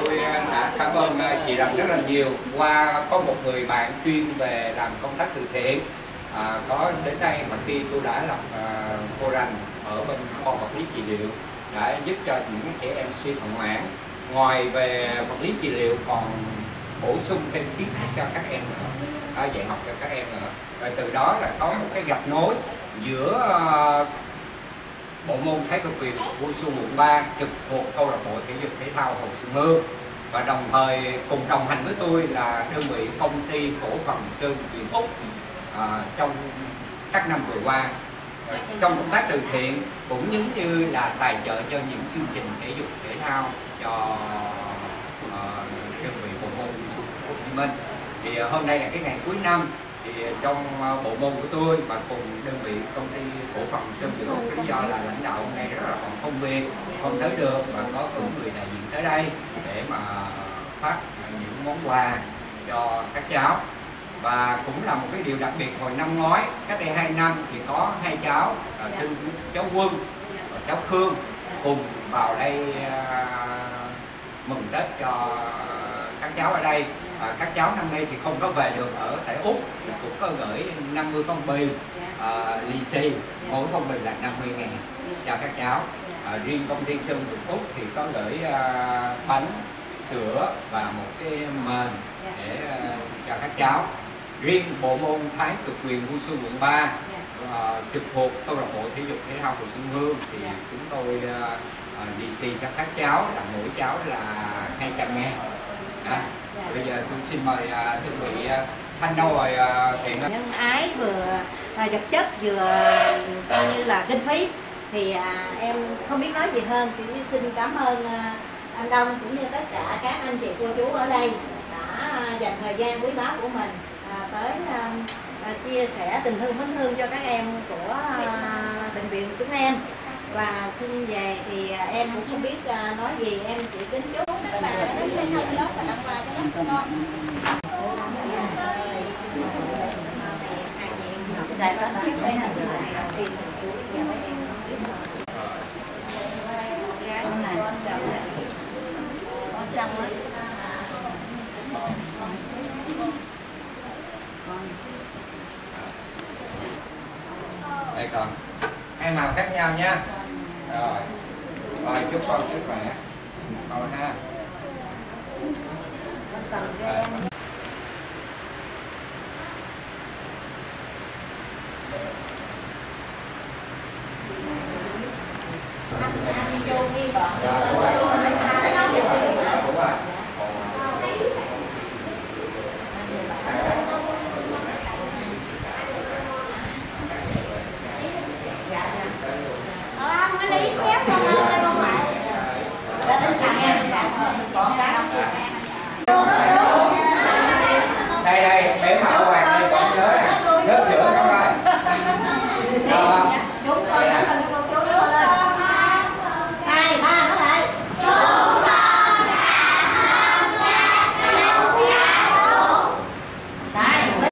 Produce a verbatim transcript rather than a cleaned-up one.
tôi đã cảm ơn chị Rành rất là nhiều. Qua có một người bạn chuyên về làm công tác từ thiện à, có đến đây mà khi tôi đã làm à, cô Rành ở bên khoa vật lý trị liệu đã giúp cho những trẻ em suy thận mãn. Ngoài về vật lý trị liệu còn bổ sung thêm kiến thức cho các em nữa, à, dạy học cho các em nữa. Rồi từ đó là có một cái gạch nối giữa uh, bộ môn Thái cực quyền Wushu quận ba trực thuộc câu lạc bộ thể dục thể thao Hồ Xuân Hương, và đồng thời cùng đồng hành với tôi là đơn vị công ty cổ phần Sơn Việt Úc à, trong các năm vừa qua à, trong công tác từ thiện cũng giống như là tài trợ cho những chương trình thể dục thể thao cho à, đơn vị bộ môn Wushu Hồ Chí Minh. Thì hôm nay là cái ngày cuối năm, thì trong bộ môn của tôi và cùng đơn vị công ty cổ phần Sơn Việt Úc, lý do là lãnh đạo hôm nay rất là còn công việc không tới được và có cử người đại diện tới đây để mà phát những món quà cho các cháu. Và cũng là một cái điều đặc biệt, hồi năm ngoái cách đây hai năm thì có hai cháu là tên cháu Quân và cháu Khương cùng vào đây mừng Tết cho các cháu ở đây. À, các cháu năm nay thì không có về được ở tại Úc, thì cũng có gửi năm mươi phong bì à, lì xì, mỗi phong bì là năm mươi ngàn cho các cháu. À, riêng công ty Sơn Việt Úc thì có gửi à, bánh, sữa và một cái mền để à, cho các cháu. Riêng bộ môn Thái cực quyền Wushu quận ba à, trực thuộc câu lạc bộ thể dục thể thao Hồ Xuân Hương thì chúng tôi à, à, lì xì cho các cháu là mỗi cháu là hai trăm ngàn. À, bây giờ tôi xin mời uh, đơn vị uh, Thanh đâu rồi uh, Thiện ơi. Nhân ái vừa uh, vật chất vừa coi như là kinh phí thì uh, em không biết nói gì hơn, thì xin cảm ơn uh, anh Đông cũng như tất cả các anh chị cô chú ở đây đã uh, dành thời gian quý báu của mình uh, tới uh, uh, chia sẻ tình thương mến thương cho các em của uh, bệnh viện chúng em. Và xuân về thì em cũng không biết uh, nói gì, em chỉ kính chúc các bạn đến đây thăm lớp và đăng quà cho lớp con. Đại phát tiếp đây là sự đại đầu tiên của nhà mấy em gái này con trăng ấy. Đây con hai màu khác nhau nha. Rồi, rồi chúc con sức khỏe. Rồi ha.